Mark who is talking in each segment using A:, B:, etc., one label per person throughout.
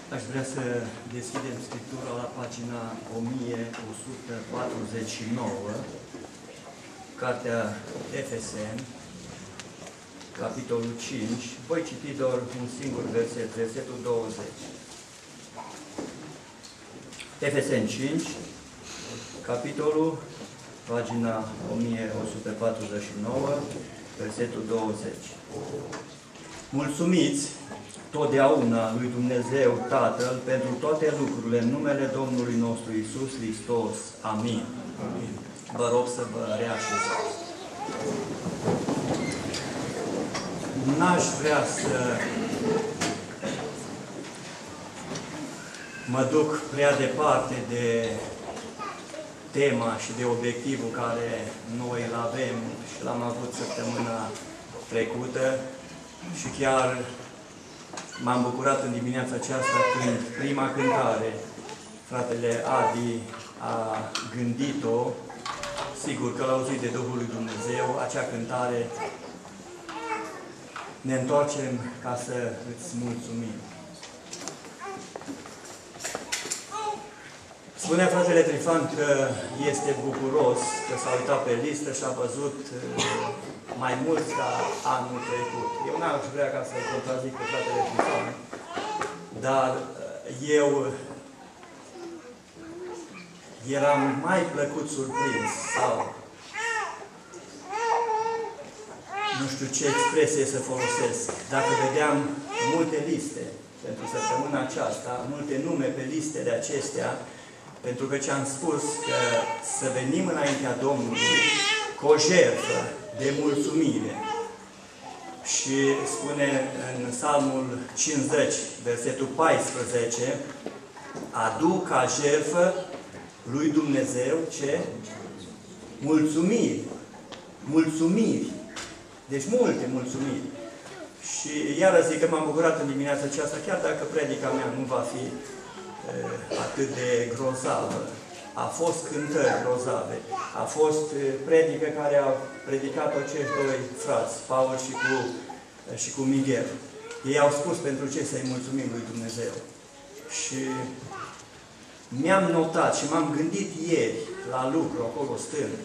A: Aș vrea să deschidem Scriptura la pagina 1149, Cartea Efeseni, capitolul 5. Voi citi doar un singur verset, versetul 20. Efeseni 5, capitolul, pagina 1149, versetul 20. Mulțumiți totdeauna lui Dumnezeu Tatăl pentru toate lucrurile în numele Domnului nostru Iisus Hristos. Amin. Amin. Vă rog să vă reașezați. N-aș vrea să mă duc prea departe de tema și de obiectivul care noi îl avem și l-am avut săptămâna trecută și chiar m-am bucurat în dimineața aceasta când prima cântare, fratele Adi a gândit-o, sigur că l-a auzit de Duhul lui Dumnezeu, acea cântare, ne întoarcem ca să îți mulțumim. Spunea fratele Trifan că este bucuros că s-a uitat pe listă și a văzut mai mult ca anul trecut. Eu n-aș vrea ca să-l contrazic pe fratele Trifan, dar eu eram mai plăcut surprins sau nu știu ce expresie să folosesc. Dacă vedeam multe liste pentru săptămâna aceasta, multe nume pe listele acestea, pentru că ce-am spus că să venim înaintea Domnului cu o jertfă de mulțumire. Și spune în Psalmul 50, versetul 14, aduc ca jertfă lui Dumnezeu ce? Mulțumiri. Mulțumiri. Deci multe mulțumiri. Și iară zic că m-am bucurat în dimineața aceasta, chiar dacă predica mea nu va fi atât de grozavă. A fost cântări grozave. A fost predică care au predicat-o acești doi frați, Paul și cu Miguel. Ei au spus pentru ce să-i mulțumim lui Dumnezeu. Și mi-am notat și m-am gândit ieri la lucru, acolo stând,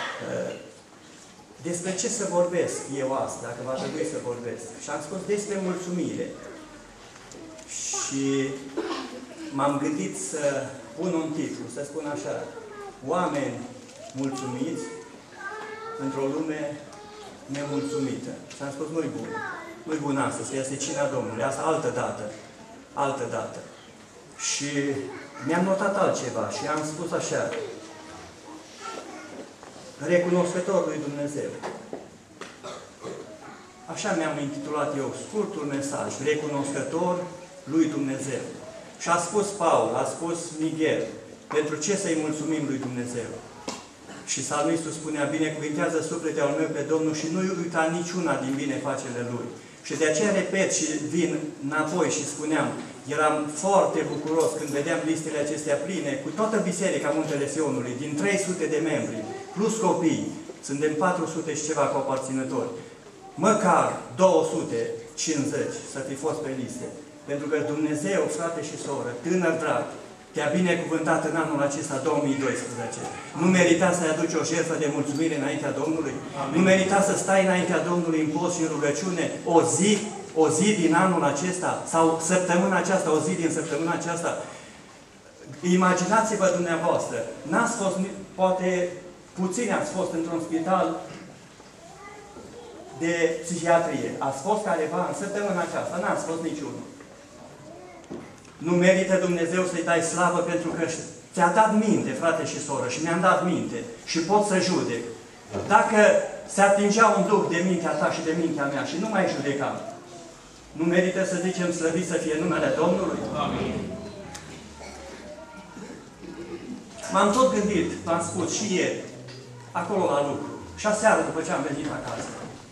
A: despre ce să vorbesc eu astăzi, dacă va trebui să vorbesc. Și am spus despre mulțumire. Și m-am gândit să pun un titlu, să spun așa, oameni mulțumiți într-o lume nemulțumită. Și am spus, nu-i bun. Nu-i bun astăzi, că este cina Domnului. Asta altă dată. Altă dată. Și mi-am notat altceva și am spus așa, recunoscător lui Dumnezeu. Așa mi-am intitulat eu scurtul mesaj, recunoscător lui Dumnezeu. Și a spus Paul, a spus Miguel, pentru ce să-i mulțumim lui Dumnezeu? Și psalmistul spunea, binecuvintează sufletul al meu pe Domnul și nu-i uita niciuna din binefacele Lui. Și de aceea repet și vin înapoi și spuneam, eram foarte bucuros când vedeam listele acestea pline, cu toată biserica Muntele Sionului, din 300 de membri, plus copii, suntem 400 și ceva coaparținători. Măcar 250 să fi fost pe liste. Pentru că Dumnezeu, frate și soră, tânăr drag, te-a binecuvântat în anul acesta 2012. Nu merita să-i aduci o jertfă de mulțumire înaintea Domnului? Amin. Nu merita să stai înaintea Domnului în post și în rugăciune o zi din anul acesta sau săptămâna aceasta, o zi din săptămâna aceasta? Imaginați-vă dumneavoastră, n-ați fost, poate puțini ați fost într-un spital de psihiatrie. Ați fost careva în săptămâna aceasta? N-ați fost niciunul. Nu merită Dumnezeu să-i dai slavă pentru că ți-a dat minte, frate și soră, și mi-am dat minte și pot să judec. Dacă se atingea un duh de mintea ta și de mintea mea și nu mai judecam, nu merită să zicem slăvit să fie numele Domnului? Amin. M-am tot gândit, v-am spus și ieri, acolo la lucru, și aseară după ce am venit acasă.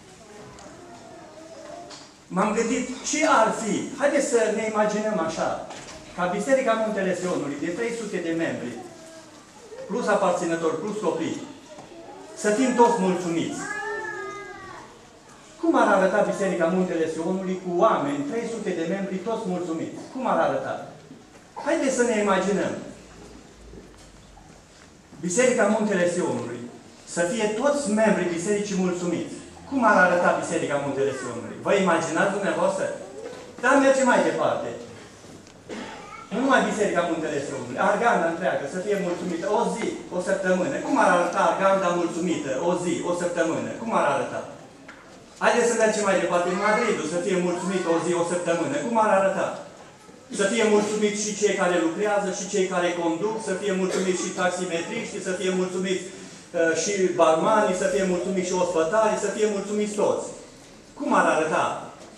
A: M-am gândit ce ar fi. Haideți să ne imaginăm așa, ca Biserica Muntele Sionului, de 300 de membri, plus aparținători, plus copii, să fim toți mulțumiți. Cum ar arăta Biserica Muntele Sionului cu oameni, 300 de membri, toți mulțumiți? Cum ar arăta? Haideți să ne imaginăm. Biserica Muntele Sionului, să fie toți membrii bisericii mulțumiți. Cum ar arăta Biserica Muntele Sionului? Vă imaginați dumneavoastră? Dar mergem mai departe. Nu numai Biserica Muntele Sionului, Arganda întreagă, să fie mulțumită o zi, o săptămână. Cum ar arăta Arganda mulțumită o zi, o săptămână? Cum ar arăta? Haideți să mergem mai departe. În Madridul să fie mulțumit o zi, o săptămână. Cum ar arăta? Să fie mulțumiți și cei care lucrează, și cei care conduc, să fie mulțumiți și taximetriștii, să fie mulțumiți și barmanii, să fie mulțumiți și ospătarii, să fie mulțumiți toți. Cum ar arăta?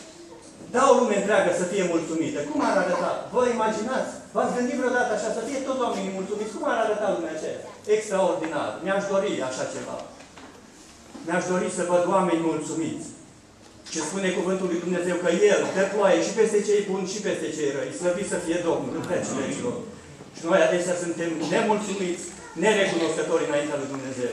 A: Da, o lume întreagă să fie mulțumită. Cum ar arăta? Vă imaginați? V-ați gândit vreodată așa, să fie toți oamenii mulțumiți? Cum ar arăta lumea aceea? Extraordinar. Mi-aș dori așa ceva. Mi-aș dori să văd oameni mulțumiți. Ce spune cuvântul lui Dumnezeu că El dă ploaie și peste cei buni și peste cei răi. Slăvit să fie Domnul în vecii vecilor. Și noi adesea suntem nemulțumiți, nerecunoscători înaintea lui Dumnezeu.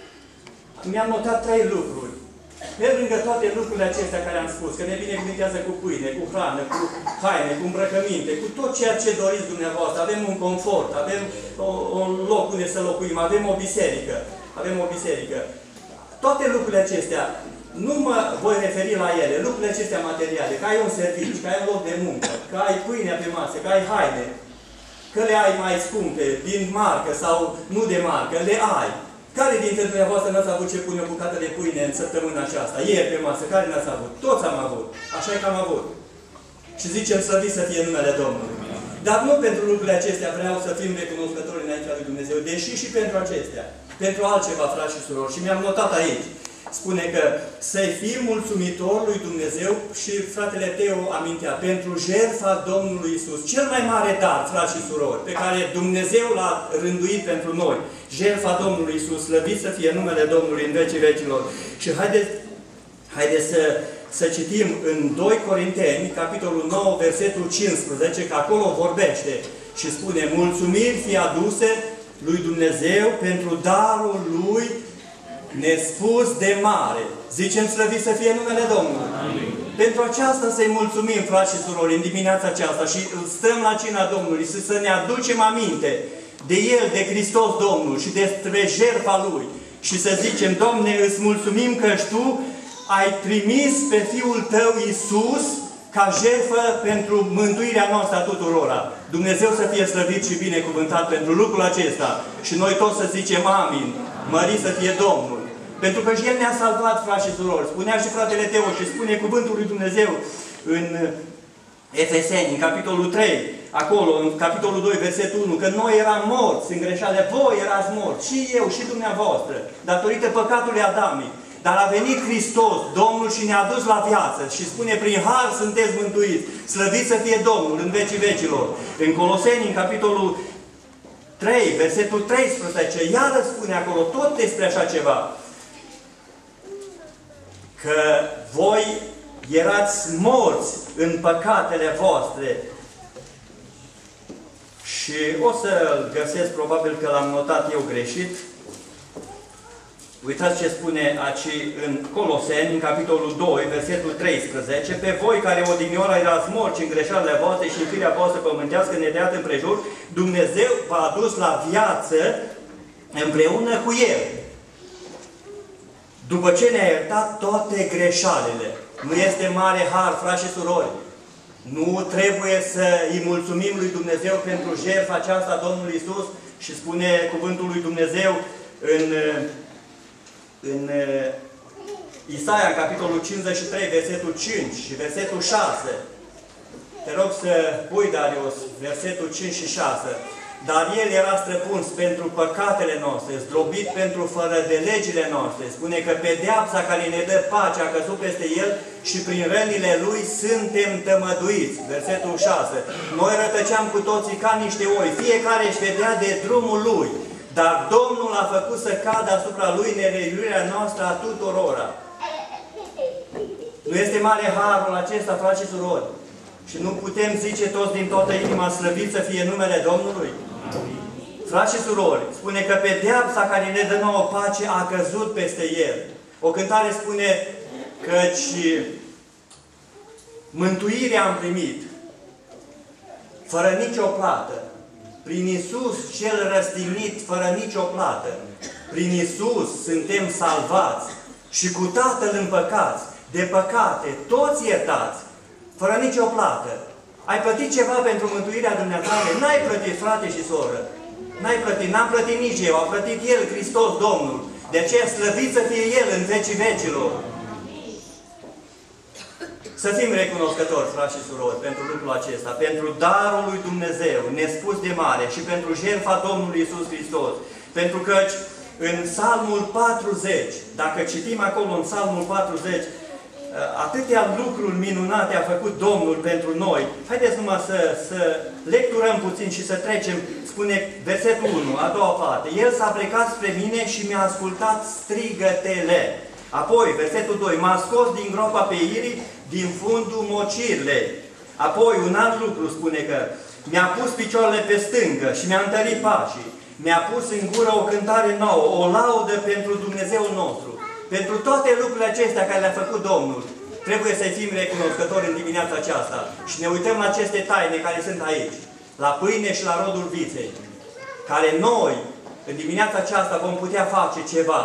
A: Mi-am notat 3 lucruri. Pe lângă toate lucrurile acestea care am spus, că ne binecuvintează cu pâine, cu hrană, cu haine, cu îmbrăcăminte, cu tot ceea ce doriți dumneavoastră. Avem un confort, avem un loc unde să locuim, avem o biserică. Avem o biserică. Toate lucrurile acestea, nu mă voi referi la ele, lucrurile acestea materiale, că ai un serviciu, că ai un loc de muncă, că ai pâinea pe masă, că ai haine, că le ai mai scumpe, din marcă sau nu de marcă, le ai. Care dintre dumneavoastră n-ați avut ce pune o bucată de pâine în săptămâna aceasta? Ieri pe masă, care n-ați avut? Toți am avut. Așa e că am avut. Și zicem slăvit să fie numele Domnului. Dar nu pentru lucrurile acestea vreau să fim recunoscători înaintea lui Dumnezeu, deși și pentru acestea. Pentru altceva, frați și surori. Și mi-am notat aici. Spune că să-i fii mulțumitor lui Dumnezeu și fratele Teo amintea, pentru jertfa Domnului Isus. Cel mai mare dar, frați și surori, pe care Dumnezeu l-a rânduit pentru noi. Jertfa Domnului Isus, slăvit să fie numele Domnului în vecii vecilor. Și haideți să citim în 2 Corinteni, capitolul 9, versetul 15, că acolo vorbește și spune, mulțumiri fie aduse lui Dumnezeu pentru darul Lui nespus de mare. Zicem slăvit să fie numele Domnului. Amin. Pentru aceasta să-i mulțumim, frați și surori, în dimineața aceasta și stăm la cina Domnului să ne aducem aminte de El, de Hristos Domnul și despre jertfa Lui. Și să zicem, Doamne, îți mulțumim că Tu ai trimis pe Fiul Tău Iisus ca jertfă pentru mântuirea noastră a tuturora. Dumnezeu să fie slăvit și binecuvântat pentru lucrul acesta. Și noi toți să zicem amin. Mărit să fie Domnul. Pentru că și El ne-a salvat, frați și surori. Spunea și fratele Teo și spune cuvântul lui Dumnezeu în Efeseni, în capitolul 3, acolo, în capitolul 2, versetul 1, că noi eram morți în greșeală, voi erați morți, și eu, și dumneavoastră, datorită păcatului Adamic. Dar a venit Hristos, Domnul, și ne-a dus la viață. Și spune, prin har sunteți mântuiți. Slăvit să fie Domnul în vecii vecilor. În Coloseni, în capitolul 3, versetul 13, iară spune acolo tot despre așa ceva. Că voi erați morți în păcatele voastre. Și o să-l găsesc, probabil că l-am notat eu greșit. Uitați ce spune aici în Coloseni, în capitolul 2, versetul 13. Pe voi care odinioară erați morți în greșelile voastre și în firea voastră pământească nedeată împrejur, Dumnezeu v-a adus la viață împreună cu El. După ce ne-a iertat toate greșalele. Nu este mare har, frați și surori. Nu trebuie să îi mulțumim lui Dumnezeu pentru jertfa aceasta a Domnului Isus și spune cuvântul lui Dumnezeu în Isaia, în capitolul 53, versetul 5 și versetul 6. Te rog să pui, Darius, versetul 5 și 6. Dar El era străpuns pentru păcatele noastre, zdrobit pentru fără de legile noastre. Spune că pedeapsa care ne dă pace a căzut peste El și prin rănile Lui suntem tămăduiți. Versetul 6. Noi rătăceam cu toții ca niște oi, fiecare își vedea de drumul lui. Dar Domnul a făcut să cadă asupra Lui nereliuirea noastră a tuturora. Nu este mare harul acesta, frați și surori? Și nu putem zice toți din toată inima, slăvit să fie numele Domnului? Frați și surori, spune că pedeapsa care ne dă nouă pace a căzut peste El. O cântare spune, căci mântuirea am primit fără nicio plată. Prin Iisus cel răstignit, fără nicio plată. Prin Iisus suntem salvați și cu Tatăl împăcați, de păcate, toți iertați, fără nicio plată. Ai plătit ceva pentru mântuirea dumneavoastră? N-ai plătit, frate și soră. N-ai plătit, n-am plătit nici eu, a plătit El, Hristos Domnul. De aceea slăvit să fie El în vecii vecilor. Să fim recunoscători, frați și surori, pentru lucrul acesta, pentru darul lui Dumnezeu, nespus de mare, și pentru jertfa Domnului Iisus Hristos. Pentru că în Psalmul 40, dacă citim acolo în Psalmul 40, atâtea lucruri minunate a făcut Domnul pentru noi. Haideți numai să lecturăm puțin și să trecem. Spune versetul 1, a doua parte. El s-a plecat spre mine și mi-a ascultat strigătele. Apoi, versetul 2, m-a scos din groapa pe irii, din fundul mocirlei. Apoi, un alt lucru spune că mi-a pus picioarele pe stângă și mi-a întărit pașii. Mi-a pus în gură o cântare nouă, o laudă pentru Dumnezeul nostru. Pentru toate lucrurile acestea care le-a făcut Domnul, trebuie să fim recunoscători în dimineața aceasta. Și ne uităm la aceste taine care sunt aici. La pâine și la rodul viței. Care noi, în dimineața aceasta, vom putea face ceva.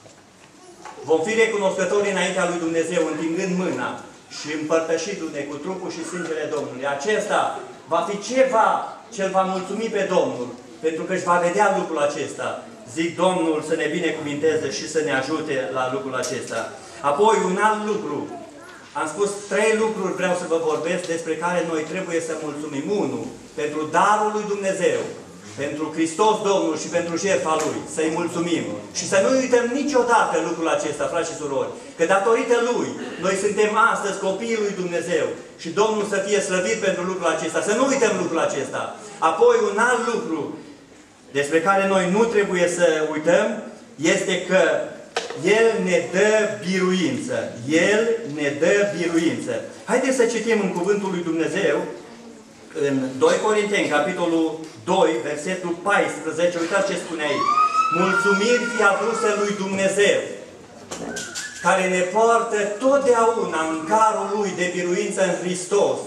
A: Vom fi recunoscători înaintea lui Dumnezeu, întingând mâna și împărtășindu-ne cu trupul și sângele Domnului. Acesta va fi ceva ce îl va mulțumi pe Domnul, pentru că își va vedea lucrul acesta. Zic Domnul să ne binecuvinteze și să ne ajute la lucrul acesta. Apoi, un alt lucru. Am spus 3 lucruri, vreau să vă vorbesc, despre care noi trebuie să mulțumim. 1. Pentru darul lui Dumnezeu, pentru Hristos Domnul și pentru jertfa Lui. Să-i mulțumim. Și să nu uităm niciodată lucrul acesta, frați și surori. Că datorită Lui, noi suntem astăzi copiii lui Dumnezeu. Și Domnul să fie slăvit pentru lucrul acesta. Să nu uităm lucrul acesta. Apoi, un alt lucru despre care noi nu trebuie să uităm, este că El ne dă biruință. El ne dă biruință. Haideți să citim în Cuvântul lui Dumnezeu, în 2 Corinteni, capitolul 2, versetul 14, uitați ce spune aici. Mulțumiri fie aduse lui Dumnezeu, care ne poartă totdeauna în carul Lui de biruință în Hristos.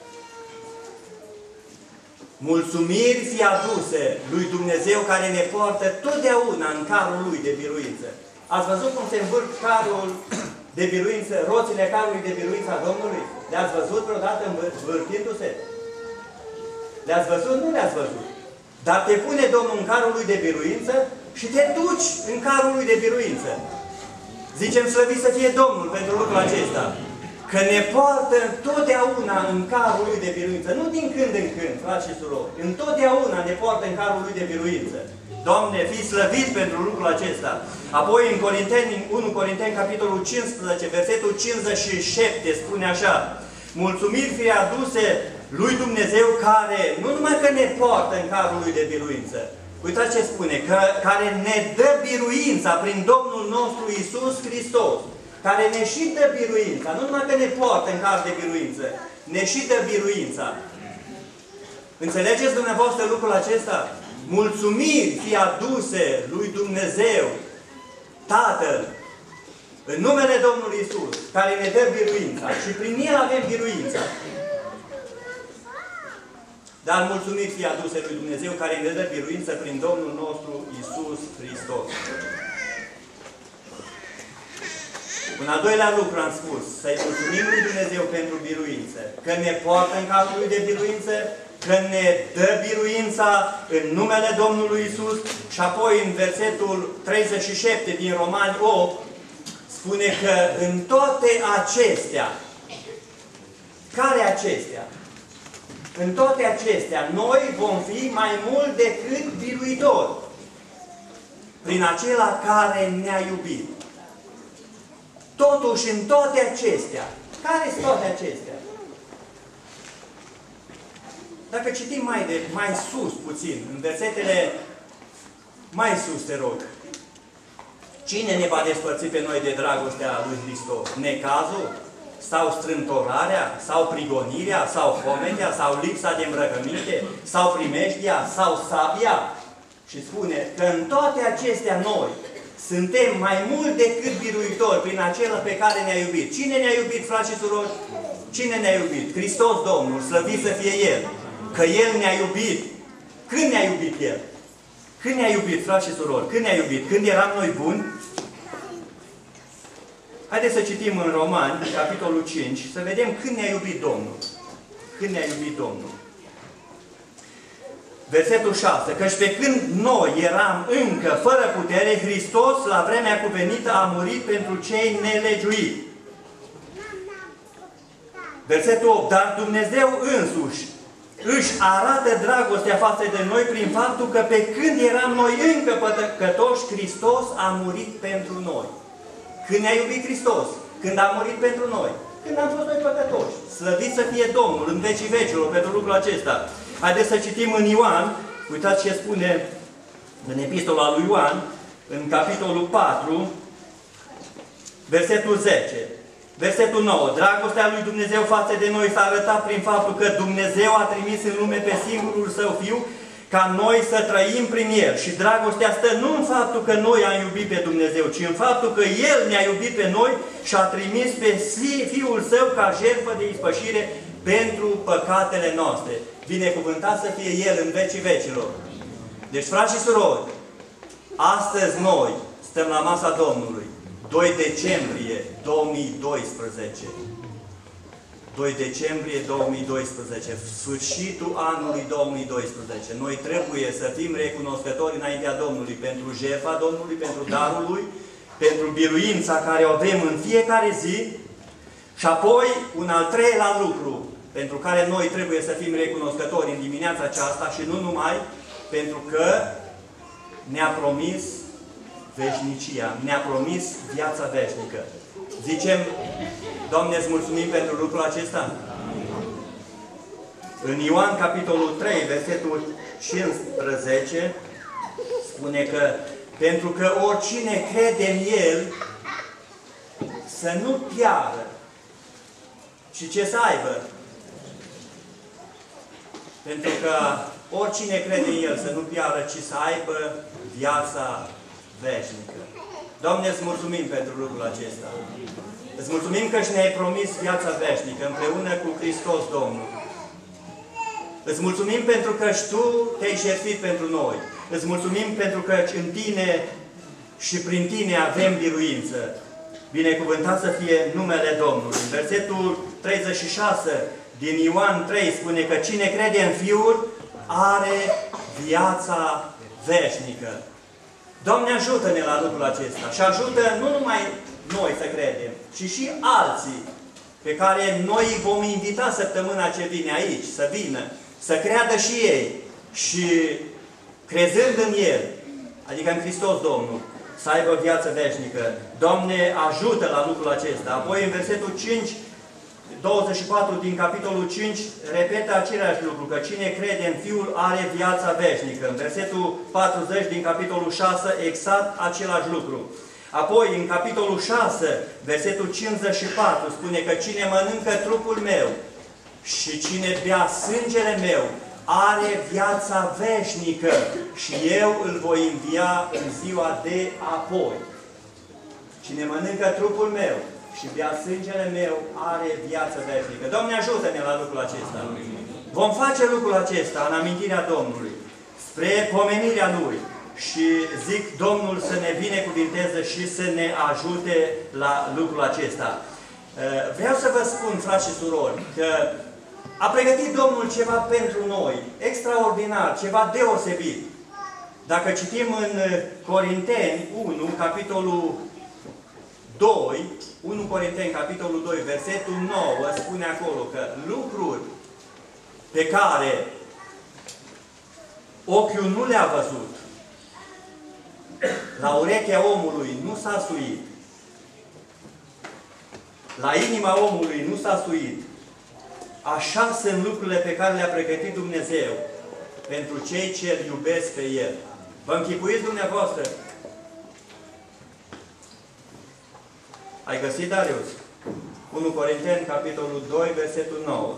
A: Mulțumiri fie aduse lui Dumnezeu care ne poartă totdeauna în carul Lui de biruință. Ați văzut cum se învârt carul de biruință, roțile carului de biruință a Domnului? Le-ați văzut vreodată învârtindu-se? Le-ați văzut? Nu le-ați văzut. Dar te pune Domnul în carul Lui de biruință și te duci în carul Lui de biruință. Zicem slăvit să fie Domnul pentru lucrul acesta. Că ne poartă întotdeauna în carul Lui de biruință. Nu din când în când, frați și surori. Întotdeauna ne poartă în carul Lui de biruință. Doamne, fii slăvit pentru lucrul acesta. Apoi în 1 Corinteni, capitolul 15, versetul 57, spune așa. Mulțumiri fie aduse lui Dumnezeu care nu numai că ne poartă în carul Lui de biruință. Uitați ce spune. Care ne dă biruința prin Domnul nostru Iisus Hristos. Care ne și dă biruința. Nu numai că ne poartă în car de biruință. Ne și dă biruința. Înțelegeți dumneavoastră lucrul acesta? Mulțumiri fie aduse lui Dumnezeu, Tatăl, în numele Domnului Iisus, care ne dă biruința. Și prin El avem biruința. Dar mulțumiri fie aduse lui Dumnezeu, care ne dă biruință prin Domnul nostru Iisus Hristos. Un al doilea lucru am spus, să-i mulțumim lui Dumnezeu pentru biruință. Că ne poartă în capul Lui de biruință, că ne dă biruința în numele Domnului Iisus. Și apoi în versetul 37 din Romani 8, spune că în toate acestea, care acestea? În toate acestea, noi vom fi mai mult decât biruitori prin acela care ne-a iubit. Totuși, în toate acestea, care sunt toate acestea? Dacă citim mai sus puțin, în versetele mai sus, te rog. Cine ne va despărți pe noi de dragostea lui Hristos? Necazul? Sau strâmtorarea? Sau prigonirea? Sau fometea? Sau lipsa de îmbrăcăminte? Sau primejdia? Sau sabia? Și spune că în toate acestea noi suntem mai mult decât biruitori prin acela pe care ne-a iubit. Cine ne-a iubit, frați și surori? Cine ne-a iubit? Hristos Domnul, slăvit să fie El. Că El ne-a iubit. Când ne-a iubit El? Când ne-a iubit, frați și surori? Când ne-a iubit? Când eram noi buni? Haideți să citim în Romani, capitolul 5, să vedem când ne-a iubit Domnul. Când ne-a iubit Domnul. Versetul 6. Căci pe când noi eram încă fără putere, Hristos, la vremea cuvenită, a murit pentru cei nelegiuiți. Versetul 8. Dar Dumnezeu însuși își arată dragostea față de noi prin faptul că pe când eram noi încă păcătoși, Hristos a murit pentru noi. Când ne-a iubit Hristos? Când a murit pentru noi? Când am fost noi păcătoși. Slăvit să fie Domnul în vecii vecilor pentru lucrul acesta. Haideți să citim în Ioan, uitați ce spune în epistola lui Ioan, în capitolul 4, versetul 10. Versetul 9. Dragostea lui Dumnezeu față de noi s-a arătat prin faptul că Dumnezeu a trimis în lume pe singurul Său Fiu, ca noi să trăim prin El. Și dragostea stă nu în faptul că noi am iubit pe Dumnezeu, ci în faptul că El ne-a iubit pe noi și a trimis pe Fiul Său ca jertfă de ispășire pentru păcatele noastre. Binecuvântat să fie El în vecii vecilor. Deci, frați și surori, astăzi noi stăm la masa Domnului. 2 decembrie 2012. 2 decembrie 2012. Sfârșitul anului 2012. Noi trebuie să fim recunoscători înaintea Domnului pentru jertfa Domnului, pentru darul Lui, pentru biruința care o avem în fiecare zi. Și apoi, un al treilea lucru pentru care noi trebuie să fim recunoscători în dimineața aceasta și nu numai, pentru că ne-a promis veșnicia, ne-a promis viața veșnică. Zicem, Doamne, îți mulțumim pentru lucrul acesta. În Ioan, capitolul 3, versetul 15, spune că pentru că oricine crede în El să nu piară, ci ce să aibă. Pentru că oricine crede în El să nu piară, ci să aibă viața veșnică. Doamne, îți mulțumim pentru lucrul acesta. Îți mulțumim că și ne-ai promis viața veșnică împreună cu Hristos Domnul. Îți mulțumim pentru că și Tu te-ai jertfit pentru noi. Îți mulțumim pentru că în Tine și prin Tine avem biruință. Binecuvântat să fie numele Domnului. Versetul 36 din Ioan 3 spune că cine crede în Fiul are viața veșnică. Doamne, ajută-ne la lucrul acesta și ajută nu numai noi să credem, ci și alții pe care noi îi vom invita săptămâna ce vine aici, să vină, să creadă și ei și crezând în El, adică în Hristos Domnul, să aibă viață veșnică. Doamne, ajută la lucrul acesta. Apoi în versetul 5, 24 din capitolul 5 repetă același lucru, că cine crede în Fiul are viața veșnică. În versetul 40 din capitolul 6 exact același lucru. Apoi în capitolul 6, versetul 54 spune că cine mănâncă trupul meu și cine bea sângele meu are viața veșnică și eu îl voi învia în ziua de apoi. Cine mănâncă trupul meu și bea sângele meu are viață veșnică. Doamne, ajută-ne la lucrul acesta. Vom face lucrul acesta în amintirea Domnului, spre pomenirea Lui. Și zic Domnul să ne binecuvinteze și să ne ajute la lucrul acesta. Vreau să vă spun, frați și surori, că a pregătit Domnul ceva pentru noi, extraordinar, ceva deosebit. Dacă citim în Corinteni 1, capitolul 2, 1 Corinteni, capitolul 2, versetul 9, spune acolo că lucruri pe care ochiul nu le-a văzut, la urechea omului nu s-a suit, la inima omului nu s-a suit, așa sunt lucrurile pe care le-a pregătit Dumnezeu pentru cei ce îl iubesc pe El. Vă închipuiți dumneavoastră? Ai găsit, Darius? 1 Corinteni, capitolul 2, versetul 9.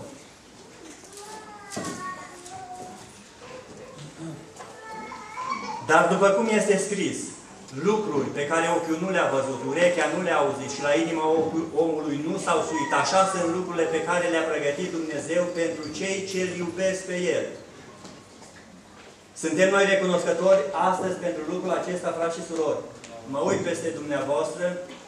A: Dar după cum este scris, lucruri pe care ochiul nu le-a văzut, urechea nu le-a auzit și la inima omului nu s-au suit. Așa sunt lucrurile pe care le-a pregătit Dumnezeu pentru cei ce îl iubesc pe El. Suntem noi recunoscători astăzi pentru lucrul acesta, frați și surori. Mă uit peste dumneavoastră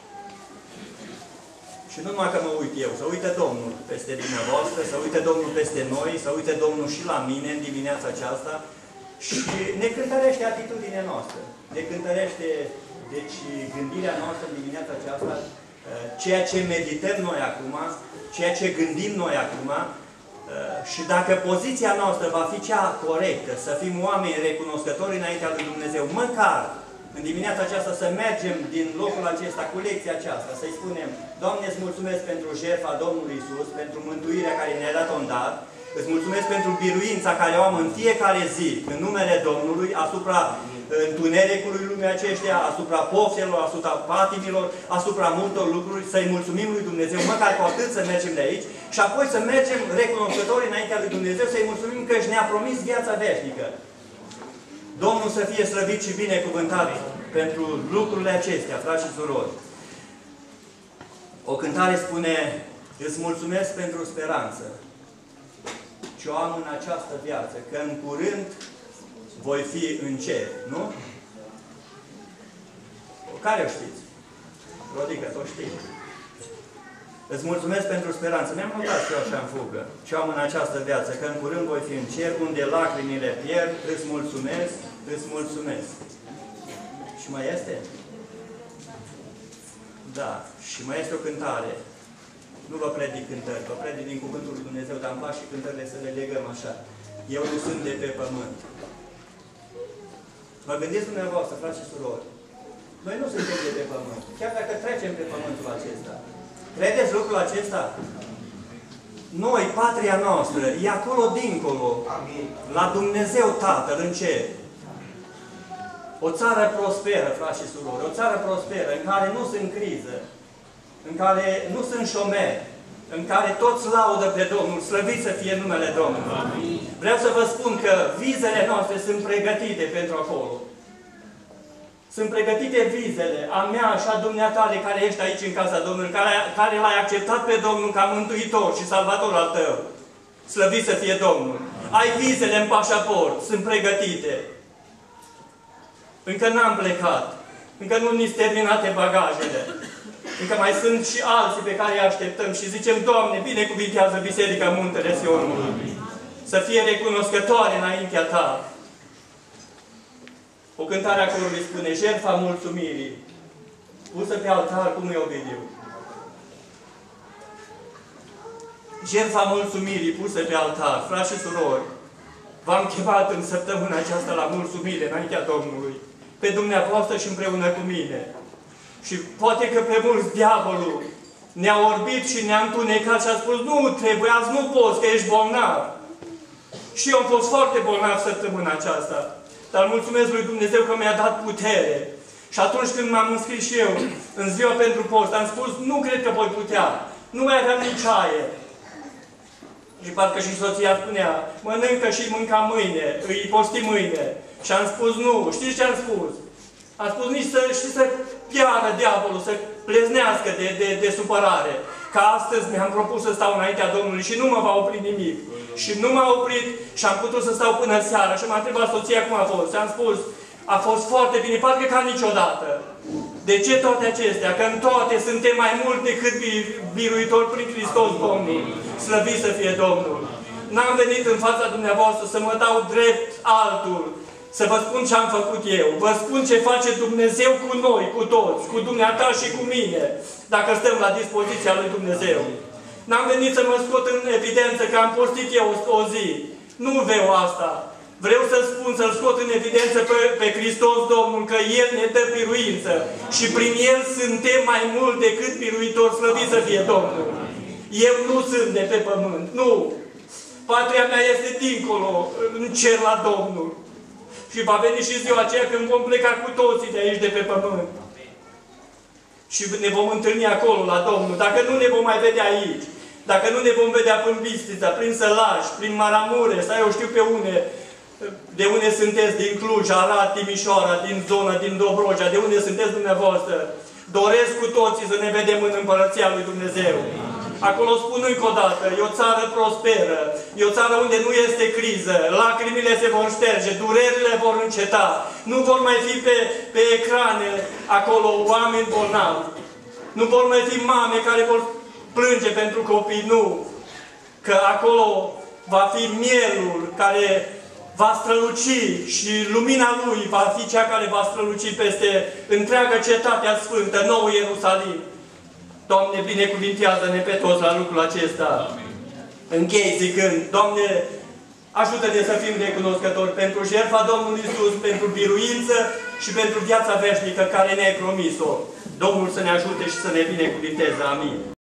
A: și nu numai că mă uit eu, să uite Domnul peste dumneavoastră, să uite Domnul peste noi, să uite Domnul și la mine în dimineața aceasta și ne cântărește atitudinea noastră. Ne cântărește, deci, gândirea noastră în dimineața aceasta, ceea ce medităm noi acum, ceea ce gândim noi acum, și dacă poziția noastră va fi cea corectă, să fim oameni recunoscători înaintea lui Dumnezeu, măcar în dimineața aceasta să mergem din locul acesta cu lecția aceasta, să-i spunem: Doamne, îți mulțumesc pentru jertfa Domnului Iisus, pentru mântuirea care ne-a dat-o în dar, îți mulțumesc pentru biruința care o am în fiecare zi, în numele Domnului, asupra întunericului lumii aceștia, asupra poftelor, asupra patimilor, asupra multor lucruri, să-i mulțumim lui Dumnezeu, măcar cu atât să mergem de aici, și apoi să mergem recunoscători înaintea lui Dumnezeu, să-i mulțumim că ne-a promis viața veșnică. Domnul să fie slăvit și binecuvântat pentru lucrurile acestea, frați și surori. O cântare spune: îți mulțumesc pentru speranță ce o am în această viață, că în curând voi fi în cer, nu? Care o știți? Rodică, o știi. Îți mulțumesc pentru speranță. Mi-am notat și eu așa în fugă. Ce am în această viață, că în curând voi fi în cer, unde lacrimile pierd, îți mulțumesc, îți mulțumesc. Și mai este? Da. Și mai este o cântare. Nu vă predic cântări, vă predic din Cuvântul lui Dumnezeu, dar îmi plac și cântările să le legăm așa. Eu nu sunt de pe pământ. Vă gândiți dumneavoastră, frați și surori, noi nu suntem de pe pământ. Chiar dacă trecem pe pământul acesta. Credeți lucrul acesta? Noi, patria noastră, e acolo dincolo. Amin. La Dumnezeu Tatăl în cer. O țară prosperă, frați și surori, o țară prosperă, în care nu sunt criză, în care nu sunt șomeri, în care toți laudă pe Domnul, slăvit să fie numele Domnului. Amin. Vreau să vă spun că vizele noastre sunt pregătite pentru acolo. Sunt pregătite vizele a mea și a dumneatale care ești aici în casa Domnului, care l-ai acceptat pe Domnul ca mântuitor și salvator al tău. Slăvit să fie Domnul. Ai vizele în pașaport, sunt pregătite. Încă n-am plecat. Încă nu ni-s terminate bagajele. Încă mai sunt și alții pe care îi așteptăm și zicem: Doamne, binecuvintează Biserica Muntele Sionului. Să fie recunoscătoare înaintea Ta. O cântare acolo îi spune: jertfa mulțumirii, pusă pe altar cum e Ovidiu. Jertfa mulțumirii pusă pe altar, frați și surori, v-am chemat în săptămâna aceasta la mulțumire înaintea Domnului, pe dumneavoastră și împreună cu mine. Și poate că pe mulți diavolul ne-a orbit și ne-a întunecat și a spus: nu trebuie, azi nu poți, că ești bolnav. Și eu am fost foarte bolnav săptămâna aceasta. Dar mulțumesc lui Dumnezeu că mi-a dat putere. Și atunci când m-am înscris și eu în ziua pentru post, am spus: nu cred că voi putea. Nu mai aveam nici aer. Și parcă și soția spunea: mănâncă și mânca mâine, îi posti mâine. Și am spus: nu. Știți ce am spus? Am spus: nici să piară diavolul, să pleznească de supărare. Că astăzi mi-am propus să stau înaintea Domnului și nu mă va opri nimic. Și nu m-a oprit și am putut să stau până seara. Și m-a întrebat soția cum a fost. Și am spus: a fost foarte bine, parcă ca niciodată. De ce toate acestea? Că în toate suntem mai mult decât biruitori prin Hristos Domnul. Slăvit să fie Domnul. N-am venit în fața dumneavoastră să mă dau drept altul, să vă spun ce am făcut eu. Vă spun ce face Dumnezeu cu noi, cu toți, cu dumneata și cu mine, dacă stăm la dispoziția lui Dumnezeu. N-am venit să mă scot în evidență că am postit eu o zi. Nu vreau asta. Vreau să spun, să-L scot în evidență pe Hristos Domnul, că El ne dă biruință. Și prin El suntem mai mult decât biruitori, slăvit să fie Domnul. Eu nu sunt de pe pământ, nu. Patria mea este dincolo, în cer la Domnul. Și va veni și ziua aceea când vom pleca cu toții de aici, de pe pământ. Și ne vom întâlni acolo la Domnul. Dacă nu ne vom mai vedea aici, dacă nu ne vom vedea prin Bistrița, prin Sălaș, prin Maramure, sau eu știu pe une, de unde sunteți, din Cluj, Arad, Timișoara, din zonă, din Dobrogea, de unde sunteți dumneavoastră, doresc cu toții să ne vedem în Împărăția lui Dumnezeu. Acolo spun încă o dată, e o țară prosperă, e o țară unde nu este criză, lacrimile se vor șterge, durerile vor înceta, nu vor mai fi pe ecrane acolo oameni bolnavi, nu vor mai fi mame care vor plânge pentru copii, nu. Că acolo va fi mielul care va străluci și lumina lui va fi cea care va străluci peste întreaga cetatea sfântă, Noul Ierusalim. Doamne, binecuvintează-ne pe toți la lucrul acesta. Amin. Închei zicând, Doamne, ajută-ne să fim recunoscători pentru jertfa Domnului Iisus, pentru biruință și pentru viața veșnică care ne-ai promis-o. Domnul să ne ajute și să ne binecuvinteze. Amin.